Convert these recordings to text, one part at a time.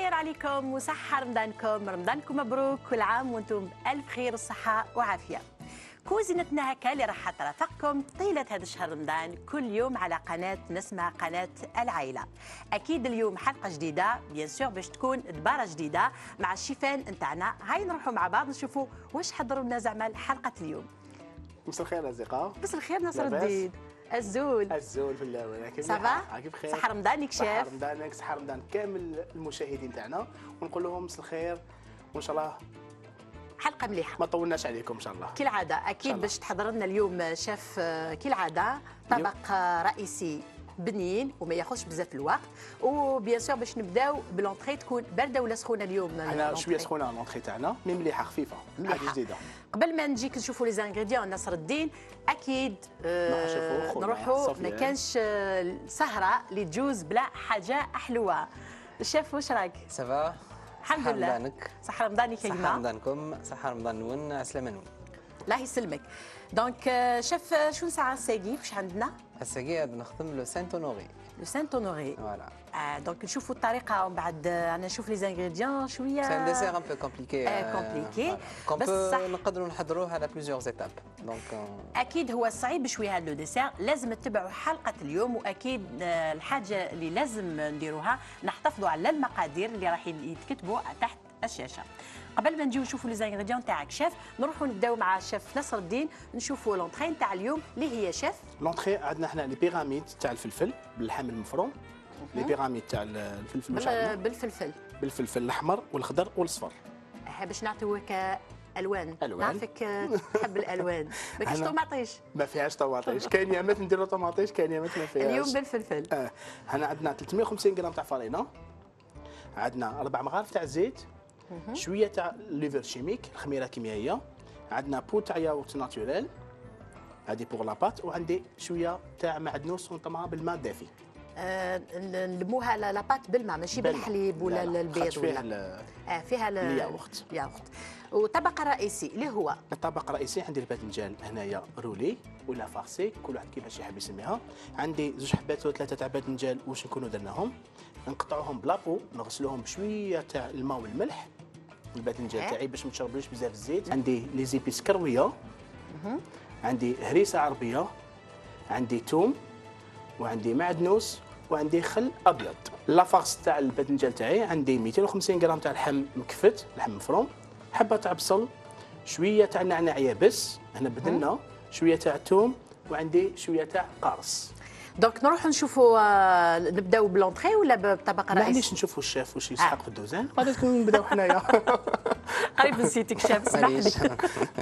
الخير عليكم وصحة رمضانكم مبروك، كل عام وانتم بألف خير وصحة وعافية. كوزينتنا هكا اللي راح ترافقكم طيلة هذا الشهر رمضان كل يوم على قناة نسمة، قناة العائلة. أكيد اليوم حلقة جديدة بيان سور باش تكون دبارة جديدة مع الشيفان نتاعنا. هاي نروحوا مع بعض نشوفوا واش حضروا لنا زعما حلقة اليوم. مساء الخير أصدقاء. مساء الخير نصر الدين. الزول في الله ولكن صافا بخير. صحة رمضانك شاف. صحة رمضانك، صحة رمضان كامل المشاهدين تاعنا، ونقول لهم مساء الخير وان شاء الله حلقة مليحة ما طولناش عليكم ان شاء الله. كالعادة أكيد باش تحضر لنا اليوم شاف كالعادة طبق رئيسي بنين وما ياخذش بزاف الوقت، وبيان سور باش نبداو بلونطري تكون بارده ولا سخونه اليوم. انا شويه سخونه لونطري تاعنا مي مليحه خفيفه حاجه جديده. قبل ما نجيك نشوفوا لي زانغريديون نصر الدين اكيد نروحوا ما كانش سهره اللي تجوز بلا حاجه حلوه. الشيف واش راك؟ سافا الحمد لله. رمضانك صحة رمضانك يا جماعه. صحة رمضانكم، صحة رمضان نون عسلامة نون. الله يسلمك. دونك شيف شو نساعة الساقي واش عندنا؟ الساقي نخدم لو سانت اونوري. لو سانت اونوري. فوالا. دونك نشوفوا الطريقه ومن بعد انا نشوف لي زانغريديون شويه. سي ان ديسير ان بو كومبليكي. كومبليكي بس نقدروا نحضروه على بليزيور ايتاب. دونك اكيد هو صعيب شويه هذا لو ديسير، لازم تتبعوا حلقه اليوم، واكيد الحاجه اللي لازم نديروها نحتفظوا على المقادير اللي راح يتكتبوا تحت الشاشه. قبل ما نجيو نشوفوا لي زانغريديون تاعك شيف، نروحوا نبداو مع الشيف نصر الدين نشوفوا لونطري تاع اليوم اللي هي شيف. لونطري عندنا احنا لي بيراميد تاع الفلفل باللحم المفروم، لي بيراميد تاع الفلفل بالفلفل الاحمر والخضر والاصفر. باش نعطيوك الوان. نعرفك تحب الالوان. ما كاينش طوماطيش؟ ما فيهاش طوماطيش، كاين يامات نديروا طوماطيش، كاين يامات ما فيهاش. اليوم بالفلفل. هنا عندنا 350 غرام تاع فرينه، عندنا 4 مغارف تاع الزيت، شويه تاع ليفر شيميك خميره كيميائيه، عندنا بو تاع ياغورت ناتوريل هذه بور لاباط، وعندي شويه تاع معدنوس ونطمها بالماء الدافي. نلموها لاباط بالماء ماشي بالحليب ولا البيض ولا فيها الياغورت. والطبق الرئيسي اللي هو الطبق الرئيسي عندي الباذنجان هنايا رولي ولا فارسي، كل واحد كيفاش يحب يسميها. عندي 2 حبات ولا 3 تاع باذنجان واش نكونوا درناهم، نقطعوهم بلابو، نغسلوهم بشويه تاع الماء والملح الباذنجان تاعي باش ما تشربلوش بزاف الزيت. عندي لي زيبيس كرويه، عندي هريسه عربيه، عندي ثوم، وعندي معدنوس، وعندي خل ابيض. لافارس تاع الباذنجان تاعي عندي 250 غرام تاع اللحم مكفت، لحم مفروم، حبه تاع بصل، شويه تاع نعناع يابس، هنا بدلنا شويه تاع ثوم، وعندي شويه تاع قارص. دونك نروح نشوفوا نبداو بلونطري ولا بالطبق الرئيسي؟ معليش نشوفوا الشيف واش يسحق في الدوزان، غادي نبداو حنايا. قريب نسيتك شيف، اسمح لي.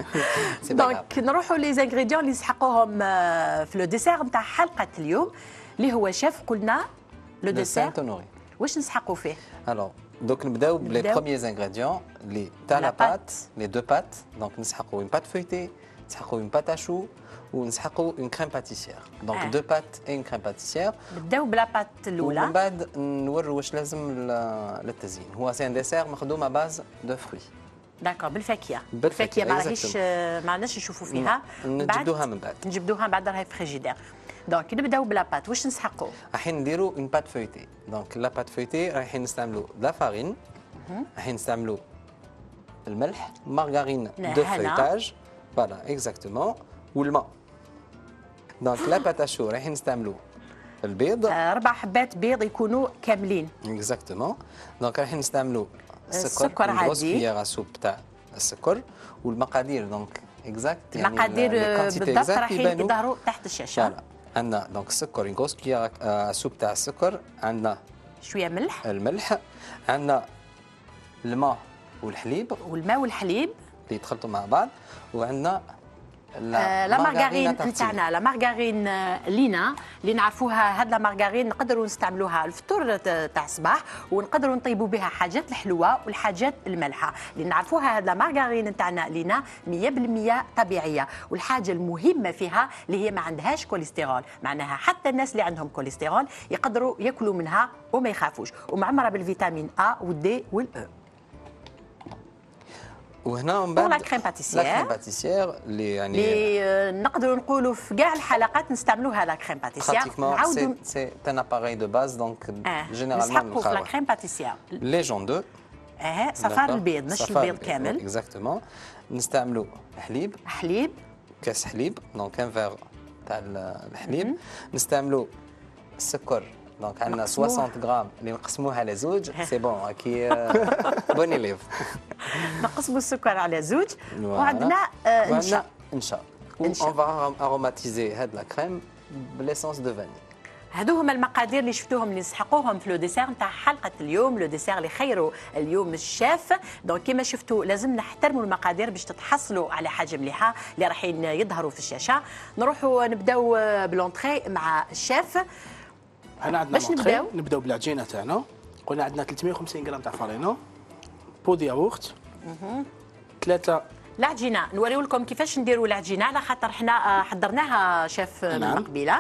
دونك نروحوا لي زانغريديون اللي يسحقوهم في لو ديسير نتاع حلقه اليوم اللي هو شيف قلنا لو ديسير واش نسحقوا فيه؟ الوغ دونك نبداو بلي بروميير زانغريديون اللي تاع لا بات، لي دو بات. دونك نسحقوا اون بات فويتي، نسحقوا اون بات اشو، ونسحقوا اون كريم باتيسيير. دونك دو بات اي اون كريم باتيسيير. نبداو بلا بات الاولى ومن بعد نوروا واش لازم للتزيين. هو سي ان ديسير مخدوم باز دو فروي. داكور بالفاكهه. الفاكهه ما عندناش نشوفوا فيها، نجبدوها من بعد. نجبدوها بعد راهي في فريجيدير. دونك نبداو بلا بات واش نسحقوا؟ رايحين نديروا اون بات فويتي. دونك لا بات فويتي رايحين نستعملوا لا فارين، رايحين نستعملوا الملح، مارغارين دو فويتاج، فوالا اكزاكتومون، والماء. دونك لا بات اشو رايحين نستعملوا البيض، 4 حبات بيض يكونوا كاملين. اكزاكتومون. دونك رايحين نستعملوا السكر عادي، نص كبيره سوب تاع السكر، والمقادير دونك اكزاكت يعني المقادير بالضبط رايحين يظهروا تحت الشاشه. فوالا عندنا دونك السكر نص كبيره سوب تاع السكر، عندنا شويه ملح، الملح، عندنا الماء والحليب اللي يتخلطوا مع بعض، وعندنا لا مارغارين نتاعنا، لا مارغارين لينا اللي نعرفوها. هاد لا مارغارين نقدروا نستعملوها الفطور تاع الصباح، ونقدروا نطيبوا بها حاجات الحلوه والحاجات المالحه اللي نعرفوها. هاد لا مارغارين نتاعنا لينا 100% طبيعيه، والحاجه المهمه فيها اللي هي ما عندهاش كوليسترول، معناها حتى الناس اللي عندهم كوليسترول يقدروا ياكلوا منها وما يخافوش، ومعمره بالفيتامين A والدي والأو. وهنا من بور بعد لا كريم باتيسير. لا كريم باتيسير اللي يعني اللي نقدروا نقولوا في كاع الحلقات نستعملوها لا كريم باتيسير. نعاودوا سي ان اباري دو باز دونك جينيرالمون نسحقوا في لا كريم باتيسير. لي جون دو صفار البيض مش البيض كامل. اكزاكتومون. نستعملوا حليب كاس حليب دونك ان فيغ تاع الحليب. نستعملوا السكر دونك عندنا 60 غرام اللي نقسموها على زوج سي بون كي بوني ليف. نقسموا السكر على زوج وعندنا نشا اون فا اروماتيزي هاد لا كريم بليسونس دو فاني. هادو هما المقادير اللي شفتوهم اللي نسحقوهم في لو ديسير نتاع حلقه اليوم، لو ديسير اللي خيروا اليوم الشاف. دونك كيما شفتوا لازم نحترموا المقادير باش تتحصلوا على حاجه مليحه اللي راحين يظهروا في الشاشه. نروحوا نبداو بلونتري مع الشاف. هنا عندنا نبداو بالعجينه تاعنا. قلنا عندنا 350 غرام تاع فارينو، بودي ياغورت، 3 العجينه. نوريو لكم كيفاش نديروا العجينه على خاطر حنا حضرناها شاف من قبيله،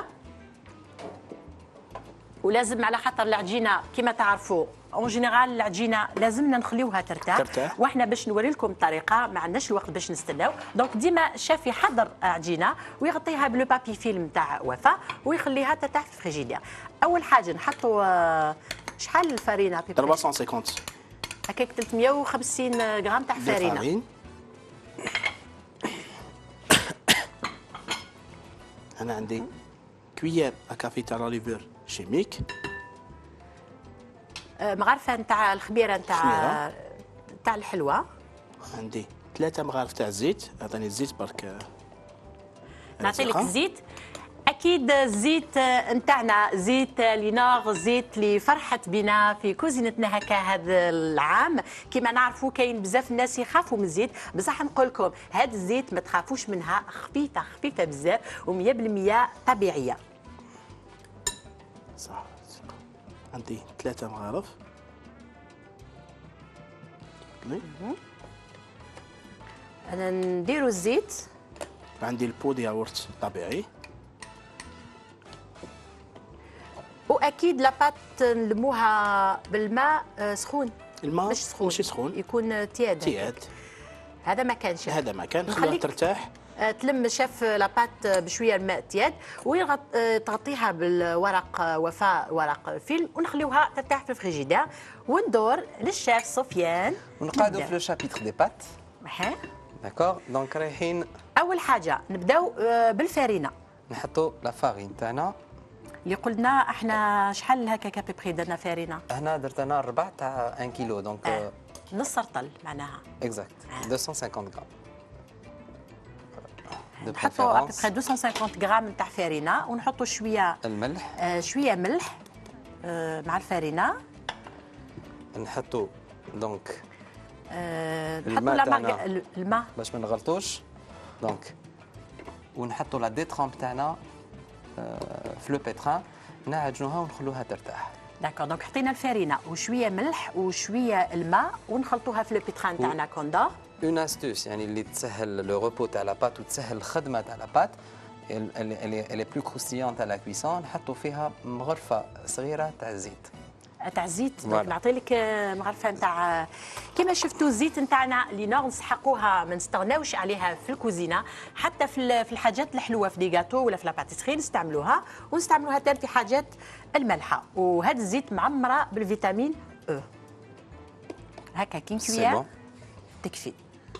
ولازم على خاطر العجينه كما تعرفوا اون جينيرال العجينه لازمنا نخليوها ترتاح. واحنا باش نوري لكم الطريقه ما عندناش الوقت باش نستناو. دونك ديما الشاف يحضر عجينه ويغطيها بلو بابي فيلم تاع وفاء ويخليها ترتاح في الفريجيدير. اول حاجه نحطوا شحال الفارينه؟ 350 هكاك 350 غرام تاع فارينه. انا عندي كويير كافي تاع لاليفور شيميك، مغرفه نتاع الخبيره نتاع الحلوه. عندي 3 مغارف تاع الزيت. عطاني الزيت برك نعطي لك الزيت. اكيد الزيت نتاعنا زيت لينار، زيت اللي فرحت بنا في كوزينتنا هكا هذا العام. كما نعرفوا كاين بزاف الناس يخافوا من الزيت، بصح نقول لكم هذا الزيت ما تخافوش منها، خفيفه بزاف و100% طبيعيه. صح. عندي 3 مغارف. انا نديروا الزيت. عندي البودي ياغورت طبيعي، واكيد لاباط نلموها بالماء سخون. الماء مش سخون، ماشي سخون، يكون تياد. هذا ما كانش، هذا ما كان. خليها ترتاح. تلم شاف لاباط بشويه الماء تياد وتغطيها بالورق وفاء، ورق فيلم، ونخليوها ترتاح في الفريجيدير. وندور للشيف سفيان ونقعدوا في لو شابيتر دي بات. داكور. دونك رايحين اول حاجه نبداو بالفارينه. نحطوا لا فارين تاعنا اللي قلنا احنا شحال هكا بيبري درنا فارينه. هنا درت انا الربع تاع 1 كيلو دونك نص رطل معناها. اكزاكت 250 غرام. نحطوا ابيبري 250 غرام تاع فارينه ونحطوا شويه الملح. شويه ملح مع الفارينه. نحطوا دونك نحطوا الماء باش ما نغلطوش. دونك ونحطوا لا ديترامب تاعنا في لو بيتران، نعجنوها ونخلوها ترتاح. داكور. دونك حطينا الفارينه وشويه ملح وشويه الماء ونخلطوها في لو بيتران تاعنا كوندا. اون استوس يعني اللي تسهل لو ريبو تاع لا بات وتسهل الخدمه تاع لا بات، اللي بلو كروستيون تاع لا كويسون، نحطوا فيها مغرفه صغيره تاع الزيت. تاع الزيت. نعطي لك مغرفه نتاع كما شفتوا الزيت نتاعنا اللي نسحقوها ما نستغناوش عليها في الكوزينه، حتى في الحاجات الحلوه في دي جاتو ولا في لاباتيسري نستعملوها، ونستعملوها حتى في حاجات المالحه. وهذا الزيت معمره بالفيتامين او. هكا كي كويا تكفي.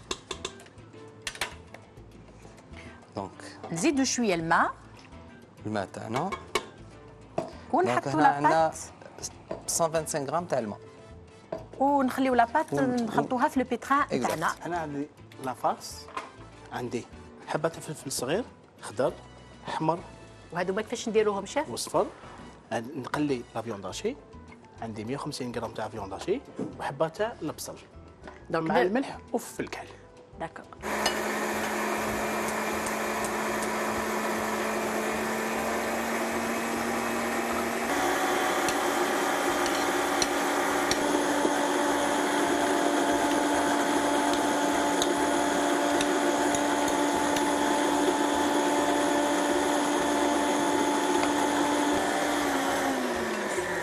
دونك نزيدوا شويه الماء تاعنا ونحطوا لاباط 125 غرام تاع الماء ونخليو لاباط نحطوها في لو بيتران تاعنا. انا عندي لافارس، عندي حبات فلفل صغير خضر احمر. وهذوما كيفاش نديروهم شيف؟ وصفر. نقلي لا فيونداشي، عندي 150 غرام تاع فيونداشي وحبات تاع البصل مع الملح وفلفل الكحل. داكور.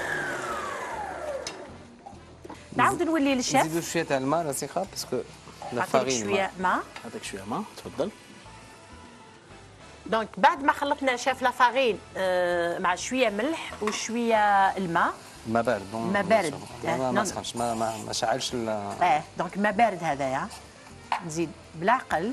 نعاود نولي للشيف. نزيدوا شويه تاع الماء راسيخه باسكو نعطيك شويه ماء. نعطيك شويه ماء تفضل. دونك بعد ما خلطنا شاف لافارين مع شويه ملح وشويه الماء. ما بارد ما بارد ما سخنش ما شعلش دونك ما بارد هذايا نزيد بالعقل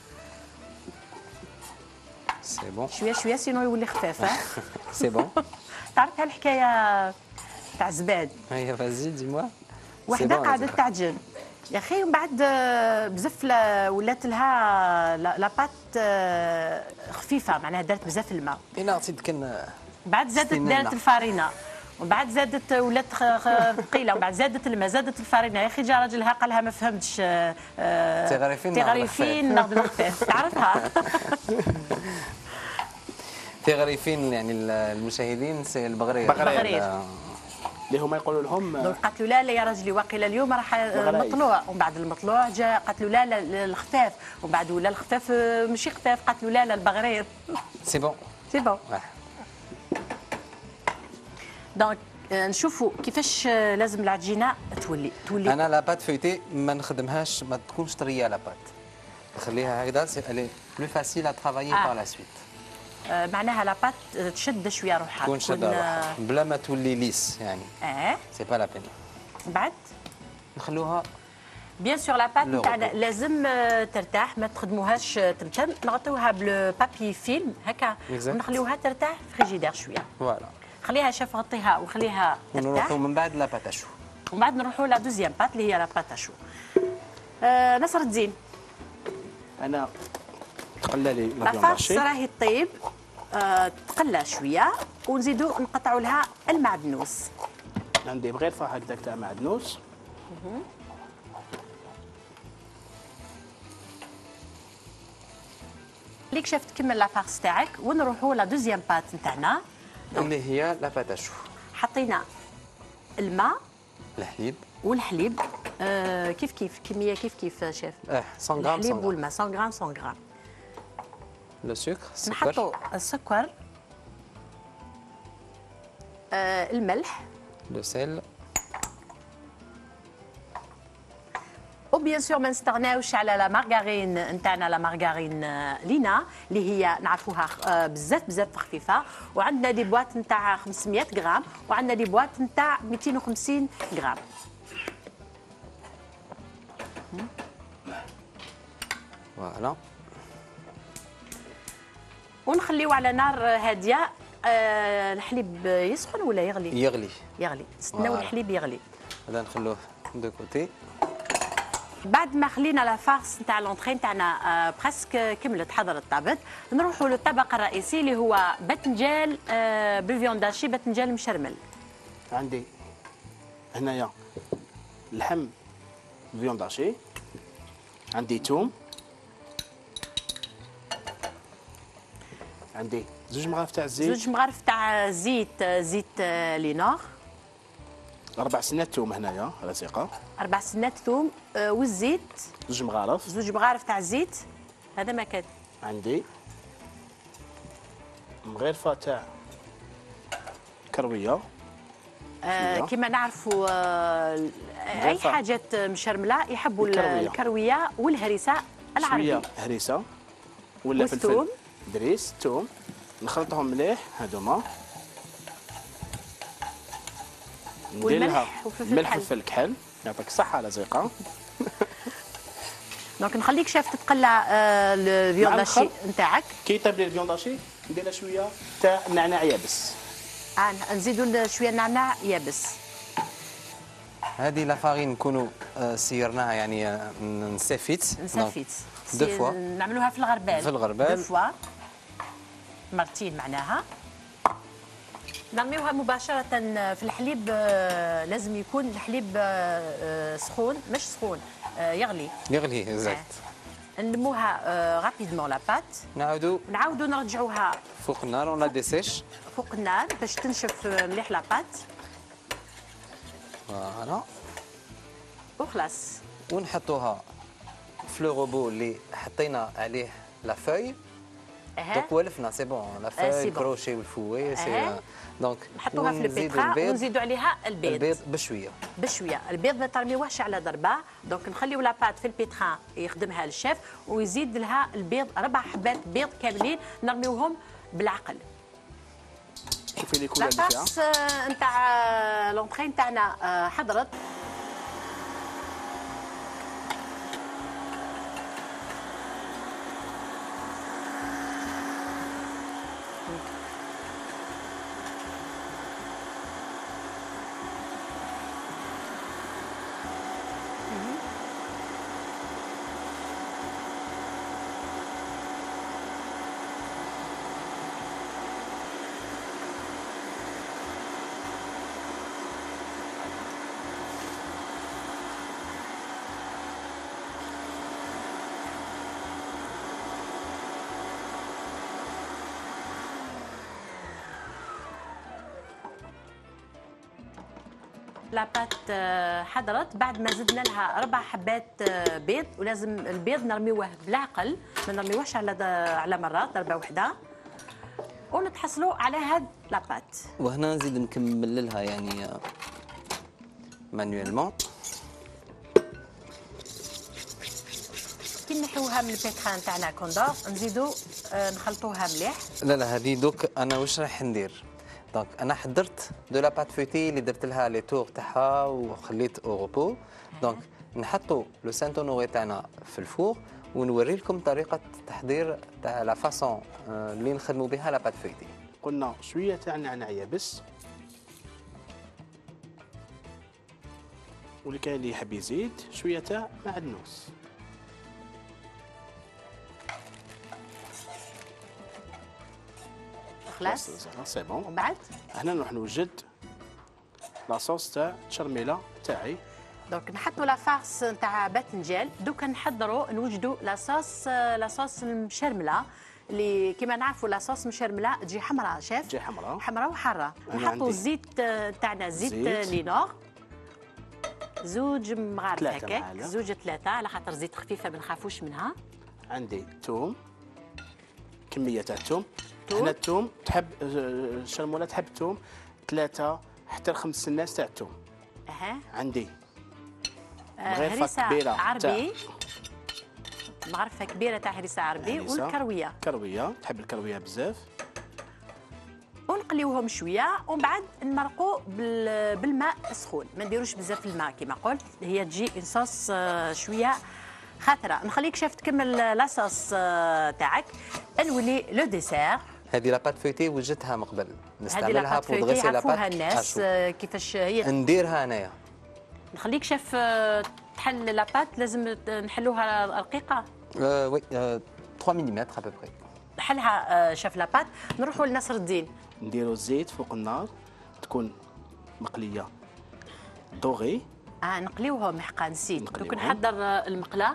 سي بون شويه شويه سينو يولي خفاف. سي بون. تعرف هالحكايه تاع زباد هيا فازي دي موا وحده قاعده تعجن يا اخي ومن بعد بزاف ولات لها لاباط خفيفه معناها دارت بزاف الماء. انا عطيت كان بعد زادت دارت الفارينه ومن بعد زادت ولات ثقيله ومن بعد زادت الماء زادت الفارينه يا اخي جا راجلها قال لها ما فهمتش تغريفين ناخذ الخفاف تعرفها. تغريفين يعني المشاهدين سي البغرير اللي هما يقولوا لهم قالت له لا لا يا راجلي واقيلا اليوم راح المطلوع ومن بعد المطلوع جاء قالت له لا لا الخفاف ومن بعد ولا الخفاف ماشي خفاف قالت له لا لا البغرير. سي بون سي بون. دونك نشوفوا كيفاش لازم العجينه تولي. انا لاباط فويتي ما نخدمهاش ما تكونش طريه لاباط نخليها هكذا سي الي بلو فاسيل ا ترافايي بار لا سويت. معناها لاباط تشد شويه روحها تكون شد روحها بلا ما تولي ليس يعني سي با لا بين. بعد نخلوها بيان سور لاباط نتاعنا لازم ترتاح ما تخدموهاش تمتم نغطيوها بالبابي فيلم هكا ونخليوها ترتاح في فريجيدير شويه. فوالا خليها شاف غطيها وخليها ترتاح ونروحوا من بعد لاباط اشو ومن بعد نروحوا لا دوزيام بات اللي هي لاباط اشو. نصر الدين انا تقلى لي لافارس راهي طيب تقلى شويه ونزيدوا نقطعوا لها المعدنوس. عندي بغير هكذاك تاع معدنوس. ليك شاف تكمل لافارس تاعك ونروحوا لا دوزيام بات نتاعنا اللي هي لاباط اشو. حطينا الماء الحليب والحليب كيف كيف كميه كيف شاف 100 غرام الحليب والماء 100 غرام 100 غرام. لو سكر نحطوا السكر الملح لو سيل وبيان سور ما نستغناوش على لا مارغارين نتاعنا لا مارغارين لينا اللي هي نعرفوها بزاف خفيفه وعندنا دي بواط نتاع 500 غرام وعندنا دي بواط نتاع 250 غرام. فوالا ونخليو على نار هاديه. الحليب يسخن ولا يغلي؟ يغلي نستناو الحليب يغلي. هذا نخلوه دو كوتي. بعد ما خلينا لا فارس نتاع لونطري نتاعنا بريسك كملت حضرت طابت نروحوا للطبق الرئيسي اللي هو باذنجان بالفيونداشي باذنجان مشرمل. عندي هنايا لحم فيونداشي عندي توم عندي 2 مغارف تاع الزيت 2 مغارف تاع زيت لينور 4 سنات توم هنايا رزيقه 4 سنات ثوم والزيت 2 مغارف 2 مغارف تاع الزيت هذا ما كان عندي مغرفه تاع كرويه كما نعرفوا اي حاجات مشرمله يحبوا الكرويه والهريسه العربي شويه هريسه ولا فلفل دريس توم نخلطهم مليح هذوما ندير لها ملح وفلفل كحل يعطيك الصحه لزيقه. دونك نخليك شاف تتقلى الفيونداشي نتاعك كي يطيب لي الفيونداشي ندير له شويه تاع النعناع يابس نزيدوا شويه النعناع يابس. هذه لا فارين نكونوا سيرناها يعني نسافيت دو فوا نعملوها في الغربال دو فوا مرتين معناها نرميوها مباشرة في الحليب. لازم يكون الحليب سخون مش سخون يغلي اكزاكت. نلموها رابيدمون لاباط نعاودوا نرجعوها فوق النار ولا ديسيش فوق النار باش تنشف مليح لاباط. فوالا وخلاص ونحطوها في لو روبو اللي حطينا عليه لا فوي دونك ولفنا سي بون لا في الكروشي والفوي سي دونك نحطوها في البيترا ونزيدوا عليها البيض بشويه البيض ما ترميوهش على ضربه. دونك نخليو لاباط في البيترا يخدمها الشيف ويزيد لها البيض 4 حبات بيض كاملين نرميوهم بالعقل. شوفي لي كل اللي فيها لاطاس نتاع لونطري نتاعنا حضرت. لاباط حضرت بعد ما زدنا لها 4 حبات بيض، ولازم البيض نرميوه بالعقل ما نرميوهش على مرات ضربه واحده ونتحصلوا على هاد لاباط. وهنا نزيد نكمل لها يعني مانيويلمون. كي نحيوها من البيترا نتاعنا كوندور نزيدوا نخلطوها مليح. لا هذه دوك انا واش راح ندير؟ دونك انا حضرت دو لا بات فوتي اللي درت لها لي تور تاعها وخليت اوروبو. دونك نحطوا لو سانت اونوري تاعنا في الفور ونوري لكم طريقه التحضير تاع لا فاصون اللي نخدموا بها لا بات فوتي. قلنا شويه تاع النعناع يابس، واللي كاين اللي يحب يزيد شويه تاع معدنوس. خلاص سي بون. ومن بعد هنا نروح نوجد لاصوص تاع التشرميله تاعي. دونك نحطوا لا فارس نتاع باذنجان. دوكا نحضروا نوجدوا لاصوص المشرمله اللي كما نعرفوا لاصوص مشرمله تجي حمراء شيف، تجي حمراء وحاره. نحطوا الزيت تاعنا زيت لينور زوج مغارف هكاك، زوج 3 على خاطر زيت خفيفه ما نخافوش منها. عندي توم، كميه تاع التوم. هنا التوم تحب الشرموله تحب توم 3 حتى 5 ناس تاع التوم. عندي هريسه كبيره عربي، مغرفه كبيره تاع هريسه عربي والكرويه. كرويه تحب الكرويه بزاف. ونقليوهم شويه ومن بعد نمرقوا بالماء سخون، ما نديروش بزاف الماء كما قلت، هي تجي صوص شويه خاطره. نخليك شاف تكمل لاصوص تاعك. نولي لو ديسير. هذه لاباط فويتي وجدتها من قبل نستعملها بور دغيسي لاباط. الناس كيفاش هي نديرها انايا. نخليك شاف تحل لاباط لازم نحلوها رقيقه. وي 3 ملم ا بوبري. حلها شاف لاباط. نروحوا لنصر الدين. نديروا الزيت فوق النار تكون مقليه دوغي. نقليوهم حقا نسيت. دوك نحضر المقله.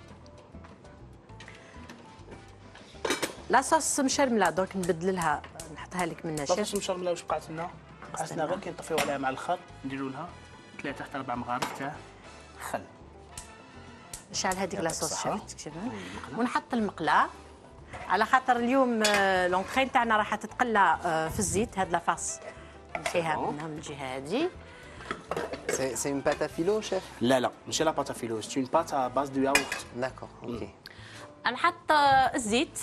لاصوص مشرمله دونك نبدل لها نحطها لك من الشاف. لاصوص مشرمله واش بقات لنا؟ بقات لنا غير كي نطفيو عليها مع الخل نديروا لها 3 حتى 4 مغارف تاع خل. شعل هذيك لاصوص شفتك ونحط المقله على خاطر اليوم لونطري تاعنا راح تتقلى في الزيت. هاد لافاس نحيها منها من الجهه هذه. سي اون بات فيلو شيف؟ لا ماشي لا بات فيلو، سي اون بات ا باز دو ياغورت. داكور اوكي. نحط الزيت.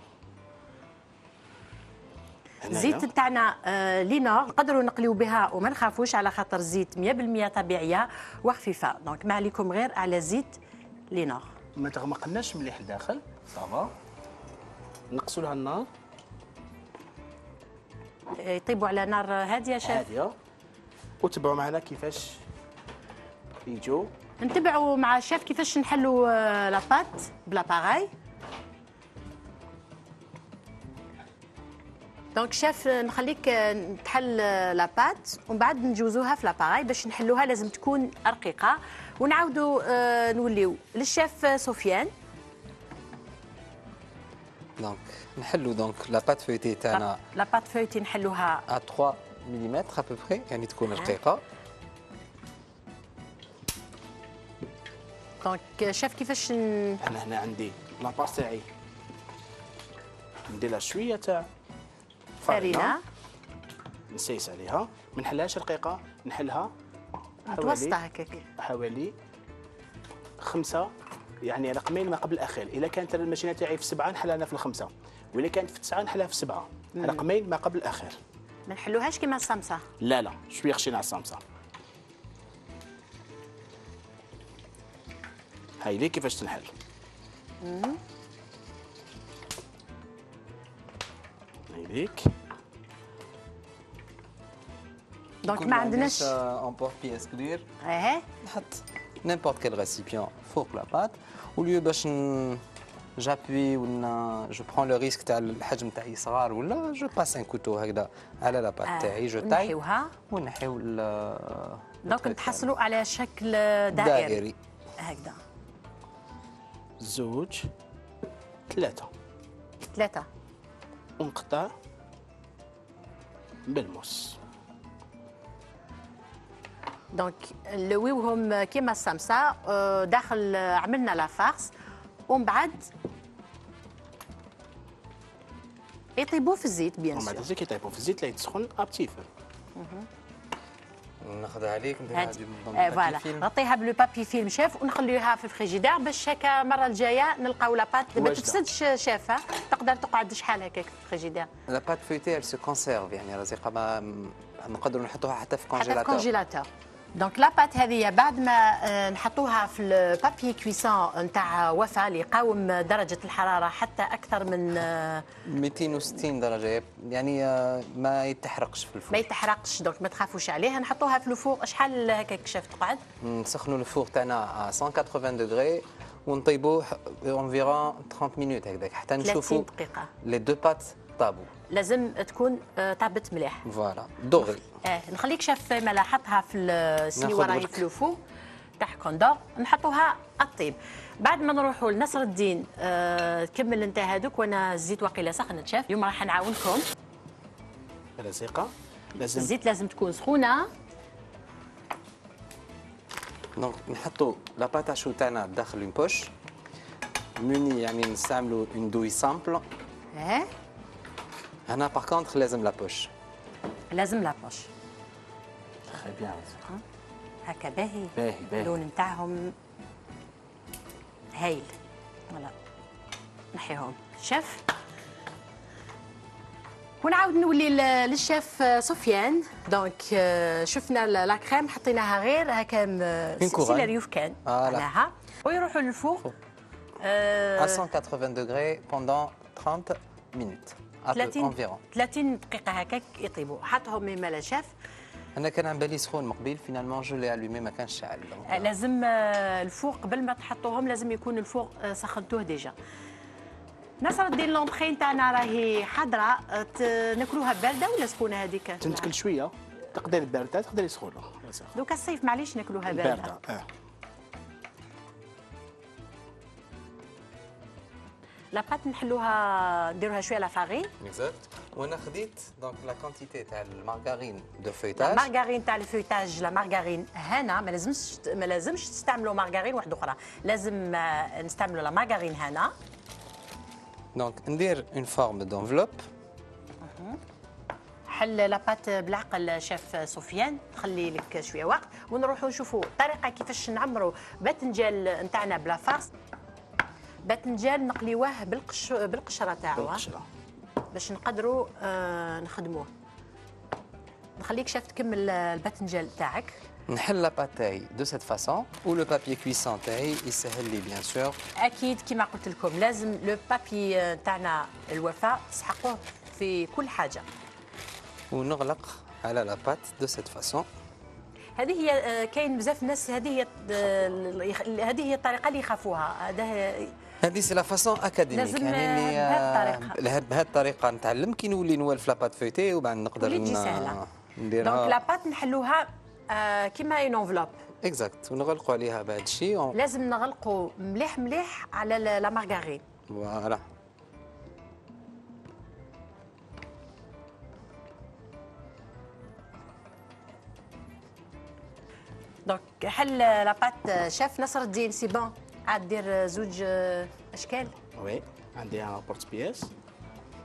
الزيت تاعنا لينور نقدروا نقليو بها وما نخافوش على خاطر زيت 100% طبيعيه وخفيفه. دونك ما عليكم غير على زيت لينور. ما تغمقناش مليح لداخل صافا. نقصوا لها النار. يطيبوا على نار هاديه شاف. هاديه. وتبعوا معنا كيفاش يجوا. نتبعوا مع الشيف كيفاش نحلوا لاباط بلاباغاي. دونك شاف نخليك تحل لاباط ومن بعد نجوزوها في لاباغاي باش نحلوها لازم تكون رقيقه. ونعاودوا نوليو للشيف سفيان. دونك نحلو دونك لاباط فويتي تاعنا. لاباط فويتي نحلوها ا 3 ملم ا بوبري يعني تكون رقيقه. دونك شاف كيفاش انا هنا عندي لاباط تاعي ندير لها شويه تاع فرينه نسيس عليها. ما نحلهاش رقيقه، نحلها متوسطه هكاك. حوالي 5 يعني رقمين ما قبل الاخير. اذا كانت الماشينه تاعي في 7 نحلها انا في ال5، واذا كانت في 9 نحلها في 7. رقمين ما قبل الاخير. ما نحلوهاش كيما الصمصه. لا لا شويه خشينا على الصمصه. هاي لي كيفاش تنحل. هاي ليك. دونك ما عندناش امبور بيس كبير. نحط n'importe quel récipient فوق la pâte au lieu باش j'appuie ولا je prends le risque تاع الحجم تاعي صغار ولا je passe un couteau هكذا على la pâte تاعي je taille نحيوها ونحيو دونك نتحصلوا على شكل دائري هكذا. 2 3 ونقطع بالموس. دونك نلويوهم كيما السمسه داخل عملنا لا فارس ومن بعد يطيبوا في الزيت بيان ومن سور. بعد زيك يطيبوا في الزيت لا يتسخن ابتي فو. ناخذها عليك نديرها فوالا نغطيها بلو بابي فيلم شاف ونخليوها في الفريجيدير باش هكا المره الجايه نلقاو لاباط ما تفسدش شافها تقدر تقعد شحال هكاك في الفريجيدير. لاباط فويتي elle se conserve يعني رزيقه ما نقدروا نحطوها حتى في كونجيلاتور. دونك لاباط هذه بعد ما نحطوها في البابي كويسون نتاع وفا اللي يقاوم درجه الحراره حتى اكثر من 260 درجه يعني ما يتحرقش في الفوق. ما يتحرقش دونك ما تخافوش عليها. نحطوها في الفوق شحال هكاك شاف تقعد. نسخنوا الفوق تاعنا 180 دوغري ونطيبوه انفيرون 30 مينوت هكذاك حتى نشوفوا 30 دقيقه لي دو بات طابوا. لازم تكون طابت مليح. فوالا دغري. نخليك شاف ما لاحظها في السي وراي في الفو تاع كوندور نحطوها الطيب. بعد ما نروحوا لنصر الدين كمل انت هذوك وانا الزيت واقيلا سخنت شاف. اليوم راح نعاونكم. رزيقه لازم الزيت لازم تكون سخونه. دونك نحطوا لاباط شو تاعنا داخل اون بوش موني يعني نستعملوا اون دوي سامبل. هنا باغ كونتر لازم لا بوش. لازم لا بوش. تري بيان هكا باهي. باهي اللون نتاعهم هايل. فوالا نحيهم شاف. ونعاود نولي للشيف سفيان. دونك شفنا لا كريم حطيناها غير هكا سيلا ريوف كان معناها ويروحوا للفوق à 180 degrés pendant 30 minutes. 30 دقيقة هكاك يطيبوا. حطهم مما لا شاف. أنا كان عن بالي سخون مقبل فينالمون جو لي الومي ما كانش شاعل. لازم الفوق قبل ما تحطوهم لازم يكون الفوق سخنتوه ديجا. نصر الدين لونطخي نتاعنا راهي حاضرة. ناكلوها باردة ولا سخونة هذيك؟ تنتكل شوية تقدري باردة تقدري سخونة. دوكا الصيف معليش ناكلوها باردة. لاباط نحلوها نديروها شويه لا فارين. اكزاكت. وانا خديت دونك لا كونتيتي تاع المارغارين دو فويتاج. المارغارين تاع الفويتاج لا مارغارين هنا ما لازمش تستعملوا مارغارين واحده اخرى. لازم نستعملوا لا مارغارين هنا. دونك ندير اون فورم دونفلوب. حل لاباط بالعقل شيف سفيان. تخلي لك شويه وقت ونروحوا نشوفوا الطريقه كيفاش نعمروا باذنجان نتاعنا بلا فارس. باذنجان نقليوه بالقشره تاعو باش نقدروا نخدموه. نخليك شاف تكمل الباذنجان تاعك. نحل لاباط تاعي دو سيت فاسون و لو بابي كويسون تاعي يسهل لي بيان سور. اكيد كما قلت لكم لازم لو بابي تاعنا الوفاء تسحقوه في كل حاجه. ونغلق على لاباط دو سيت فاسون. هذه هي كاين بزاف ناس هذه هي الطريقه اللي يخافوها. هذه سي لا فاسون اكاديميك يعني بهذه الطريقه نتعلم كي نولي نوالف لاباط فويتي وبعد نقدر نديرها. نديرها دونك لاباط نحلوها كيما اون انفلوب. اكزاكت ونغلقوا عليها بهذا الشيء. لازم نغلقوا مليح مليح على لا مارغارين. فوالا. دونك حل لاباط شاف نصر الدين سي بون. عاد دير زوج اشكال. وي عندي ان بورت بياس.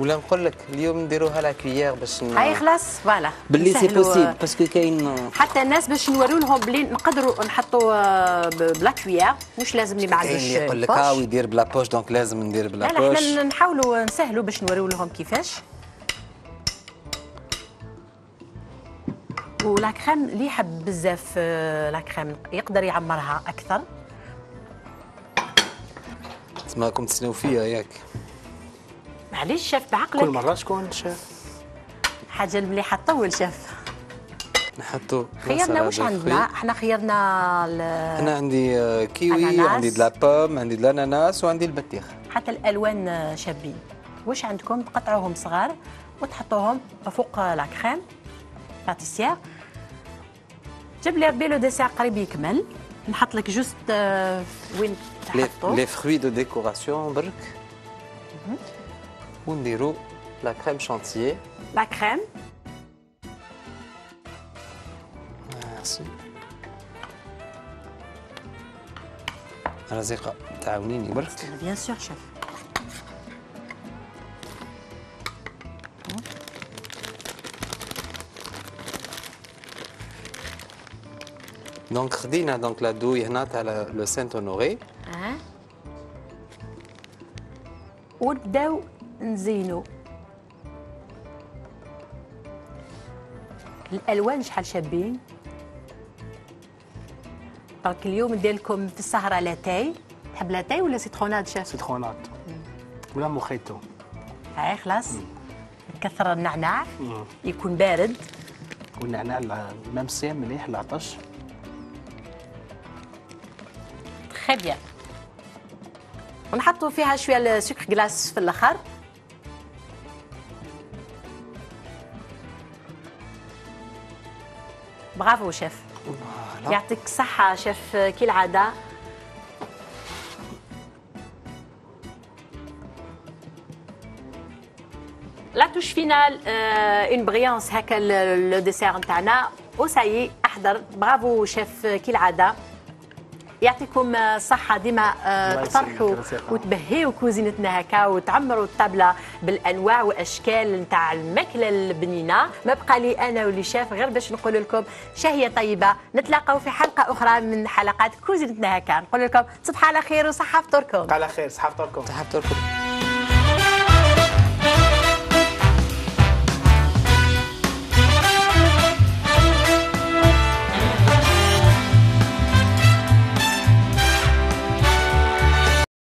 ولا نقول لك اليوم نديروها لا كويير باش هاي خلاص فوالا باللي سي بوسيبل باسكو كاين حتى الناس باش نوريو لهم بلي نقدروا نحطوا بلا كويير مش لازم اللي ما عندوش اللي يقول لك يدير بلا بوش دونك لازم ندير بلا لا بوش. احنا نحاولوا نسهلوا باش نوريو لهم كيفاش. ولا كريم اللي يحب بزاف لا كريم يقدر يعمرها اكثر. تسمعكم تسناو فيا ياك. معليش شاف بعقلك. كل مره شكون شاف حاجه المليحه تطول شاف. نحطوا خيرنا واش عندنا؟ احنا خيرنا انا عندي كيوي أناناس. عندي دلا بوم عندي الاناناس وعندي البطيخ. حتى الالوان شابين. واش عندكم تقطعوهم صغار وتحطوهم فوق لا كريم باتيسيير. جيب لي ربي لو ديسير قريب يكمل. نحط لك جوست وين تحطو لي فروي دو ديكوراسيون برك ونديرو لا كريم شانتيي. لا كريم ميرسي رزيقة تعاونيني برك. بيان سور شيف. دونك خدينا دونك لا دوي هنا تاع لو سانت اونوري. ونبداو نزينو. الالوان شحال شابين. دونك اليوم ندير لكم في السهره لاتاي. تحب لاتاي ولا سيتروناد شاف؟ سيترونات ولا موخيتو. هاي خلاص نكثر النعناع يكون بارد. والنعناع ميم سي مليح العطش. تخي بيان. ونحطوا فيها شويه السكر كلاس في الاخر. برافو شيف. يعطيك الصحة شيف كالعادة. لا توش فينال اون بريونس هكا لو ديسير نتاعنا وسايي احضر. برافو شيف كالعادة. يعطيكم الصحة ديما تفرحوا وتبهيوا كوزينتنا هكا وتعمروا الطابلة بالأنواع وأشكال نتاع الماكلة البنينة. ما بقى لي أنا واللي شاف غير باش نقول لكم شهية طيبة. نتلاقاو في حلقة أخرى من حلقات كوزينتنا هكا. نقول لكم صباح على خير وصحة فطوركم. على خير صحة فطوركم. صحة فطوركم.